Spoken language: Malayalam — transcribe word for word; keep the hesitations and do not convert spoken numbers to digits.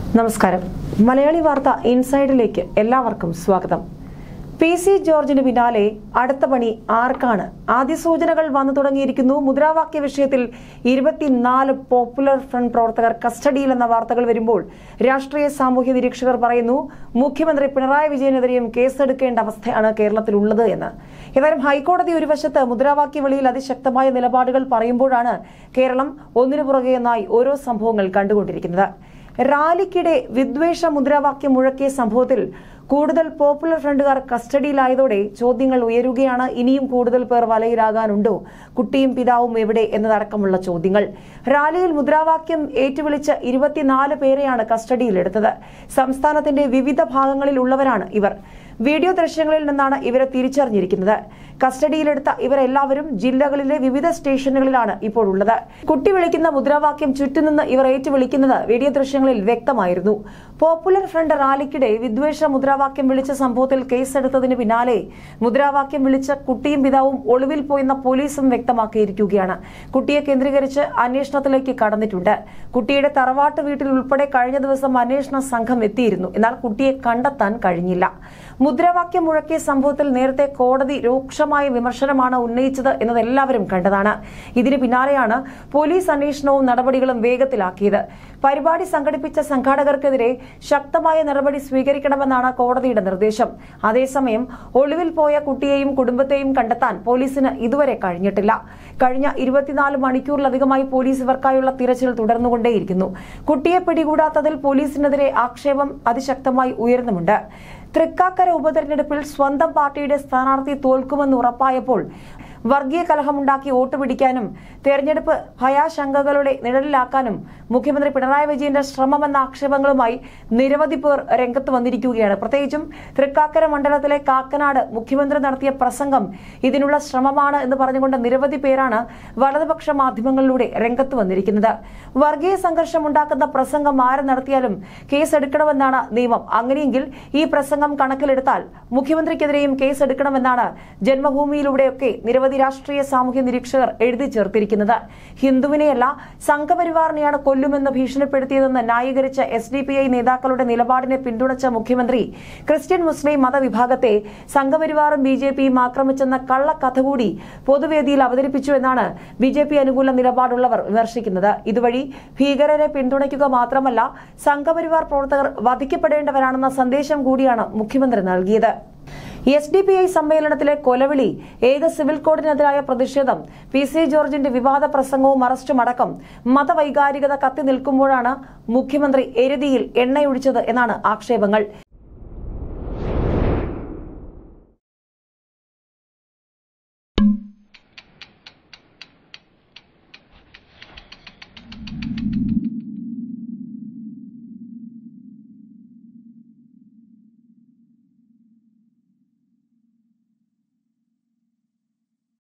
നമസ്കാരം. മലയാളി വാർത്ത ഇൻസൈഡിലേക്ക് എല്ലാവർക്കും സ്വാഗതം. പി സി ജോർജിന് പിന്നാലെ അടുത്ത പണി ആർക്കാണ്? ആദ്യ സൂചനകൾ വന്നു തുടങ്ങിയിരിക്കുന്നു. മുദ്രാവാക്യ വിഷയത്തിൽ ഇരുപത്തിനാല് പോപ്പുലർ ഫ്രണ്ട് പ്രവർത്തകർ കസ്റ്റഡിയിലെന്ന വാർത്തകൾ വരുമ്പോൾ രാഷ്ട്രീയ സാമൂഹ്യ നിരീക്ഷകർ പറയുന്നു മുഖ്യമന്ത്രി പിണറായി വിജയനെതിരെയും കേസെടുക്കേണ്ട അവസ്ഥയാണ് കേരളത്തിലുള്ളത് എന്ന്. ഏതായാലും ഹൈക്കോടതി ഒരു വശത്ത് മുദ്രാവാക്യ വിളിയിൽ അതിശക്തമായ നിലപാടുകൾ പറയുമ്പോഴാണ് കേരളം ഒന്നിനു പുറകെ ഒന്നായി ഓരോ സംഭവങ്ങൾ കണ്ടുകൊണ്ടിരിക്കുന്നത്. റാലിക്കിടെ വിദ്വേഷ മുദ്രാവാക്യം മുഴക്കിയ സംഭവത്തിൽ കൂടുതൽ പോപ്പുലർ ഫ്രണ്ടുകാർ കസ്റ്റഡിയിലായതോടെ ചോദ്യങ്ങൾ ഉയരുകയാണ്. ഇനിയും കൂടുതൽ പേർ വലയിലാകാനുണ്ടോ? കുട്ടിയും പിതാവും എവിടെ എന്നതടക്കമുള്ള ചോദ്യങ്ങൾ. റാലിയിൽ മുദ്രാവാക്യം ഏറ്റുവിളിച്ച ഇരുപത്തിനാല് പേരെയാണ് കസ്റ്റഡിയിലെടുത്തത്. സംസ്ഥാനത്തിന്റെ വിവിധ ഭാഗങ്ങളിൽ ഉള്ളവരാണ് ഇവർ. വീഡിയോ ദൃശ്യങ്ങളിൽ നിന്നാണ് ഇവരെ തിരിച്ചറിഞ്ഞിരിക്കുന്നത്. കസ്റ്റഡിയിലെടുത്ത ഇവരെല്ലാവരും ജില്ലകളിലെ വിവിധ സ്റ്റേഷനുകളിലാണ് ഇപ്പോൾ ഉള്ളത്. കുട്ടി വിളിക്കുന്ന മുദ്രാവാക്യം ചുറ്റുനിന്ന് ഇവർ ഏറ്റുവിളിക്കുന്നത് വീഡിയോ ദൃശ്യങ്ങളിൽ വ്യക്തമായിരുന്നു. പോപ്പുലർ ഫ്രണ്ട് റാലിക്കിടെ വിദ്വേഷ മുദ്രാവാക്യം വിളിച്ച സംഭവത്തിൽ കേസെടുത്തതിന് പിന്നാലെ മുദ്രാവാക്യം വിളിച്ച കുട്ടിയും പിതാവും ഒളിവിൽ പോയെന്ന പോലീസും വ്യക്തമാക്കിയിരിക്കുകയാണ്. കുട്ടിയെ കേന്ദ്രീകരിച്ച് അന്വേഷണത്തിലേക്ക് കടന്നിട്ടുണ്ട്. കുട്ടിയുടെ തറവാട്ട് വീട്ടിൽ ഉൾപ്പെടെ കഴിഞ്ഞ ദിവസം അന്വേഷണ സംഘം എത്തിയിരുന്നു. എന്നാൽ കുട്ടിയെ കണ്ടെത്താൻ കഴിഞ്ഞില്ല. മുദ്രാവാക്യം മുഴക്കിയ സംഭവത്തിൽ നേരത്തെ കോടതി രൂക്ഷമായ വിമർശനമാണ് ഉന്നയിച്ചത് എന്നത് എല്ലാവരും കണ്ടതാണ്. ഇതിന് പിന്നാലെയാണ് പോലീസ് അന്വേഷണവും നടപടികളും വേഗത്തിലാക്കിയത്. പരിപാടി സംഘടിപ്പിച്ച സംഘാടകർക്കെതിരെ ശക്തമായ നടപടി സ്വീകരിക്കണമെന്നാണ് കോടതിയുടെ നിർദ്ദേശം. അതേസമയം ഒളിവിൽ പോയ കുട്ടിയെയും കുടുംബത്തെയും കണ്ടെത്താൻ പോലീസിന് ഇതുവരെ കഴിഞ്ഞിട്ടില്ല. കഴിഞ്ഞ ഇരുപത്തിനാല് മണിക്കൂറിലധികമായി പോലീസ് ഇവർക്കായുള്ള തിരച്ചിൽ തുടർന്നുകൊണ്ടേയിരിക്കുന്നു. കുട്ടിയെ പിടികൂടാത്തതിൽ പോലീസിനെതിരെ ആക്ഷേപം അതിശക്തമായി ഉയർന്നുമുണ്ട്. തൃക്കാക്കര ഉപതെരഞ്ഞെടുപ്പിൽ സ്വന്തം പാർട്ടിയുടെ സ്ഥാനാർത്ഥി തോൽക്കുമെന്ന് ഉറപ്പായപ്പോൾ വർഗീയ കലഹമുണ്ടാക്കി വോട്ട് പിടിക്കാനും തെരഞ്ഞെടുപ്പ് ഭയാശങ്കകളുടെ നിഴലിലാക്കാനും മുഖ്യമന്ത്രി പിണറായി വിജയന്റെ ശ്രമമെന്ന ആക്ഷേപങ്ങളുമായി നിരവധി പേർ രംഗത്ത് വന്നിരിക്കുകയാണ്. പ്രത്യേകിച്ചും തൃക്കാക്കര മണ്ഡലത്തിലെ കാക്കനാട് മുഖ്യമന്ത്രി നടത്തിയ പ്രസംഗം ഇതിനുള്ള ശ്രമമാണ് എന്ന് പറഞ്ഞുകൊണ്ട് നിരവധി പേരാണ് വലതുപക്ഷ മാധ്യമങ്ങളിലൂടെ രംഗത്ത് വന്നിരിക്കുന്നത്. വർഗീയ സംഘർഷം ഉണ്ടാക്കുന്ന പ്രസംഗം ആര് നടത്തിയാലും കേസെടുക്കണമെന്നാണ് നിയമം. അങ്ങനെയെങ്കിൽ ഈ പ്രസംഗം കണക്കിലെടുത്താൽ മുഖ്യമന്ത്രിക്കെതിരെയും കേസെടുക്കണമെന്നാണ് ജന്മഭൂമിയിലൂടെയൊക്കെ നിരവധി രാഷ്ട്രീയ സാമൂഹ്യ നിരീക്ഷകർ എഴുതി ചേർത്തിരിക്കുന്നത്. ഹിന്ദുവിനെയല്ല സംഘപരിവാറിനെയാണ് കൊല്ലുമെന്ന് ഭീഷണിപ്പെടുത്തിയതെന്ന് ന്യായീകരിച്ച എസ് ഡി പി ഐ നേതാക്കളുടെ നിലപാടിനെ പിന്തുണച്ച മുഖ്യമന്ത്രി ക്രിസ്ത്യൻ മുസ്ലിം മതവിഭാഗത്തെ സംഘപരിവാറും ബി ജെ പിയും ആക്രമിച്ചെന്ന കള്ളക്കഥ കൂടി പൊതുവേദിയിൽ അവതരിപ്പിച്ചു എന്നാണ് ബി ജെ പി അനുകൂല നിലപാടുള്ളവർ വിമർശിക്കുന്നത്. ഇതുവഴി ഭീകരരെ പിന്തുണയ്ക്കുക മാത്രമല്ല സംഘപരിവാർ പ്രവർത്തകർ വധിക്കപ്പെടേണ്ടവരാണെന്ന സന്ദേശം കൂടിയാണ് മുഖ്യമന്ത്രി നൽകിയത്. എസ് ഡി പി ഐ സമ്മേളനത്തിലെ കൊലവിളി, ഏക സിവിൽ കോഡിനെതിരായ പ്രതിഷേധം, പി സി ജോർജിന്റെ വിവാദ പ്രസംഗവും അറസ്റ്റും അടക്കം മതവൈകാരികത കത്തി നിൽക്കുമ്പോഴാണ് മുഖ്യമന്ത്രി എരുതിയിൽ എണ്ണയൊഴിച്ചത് എന്നാണ് ആക്ഷേപങ്ങൾ.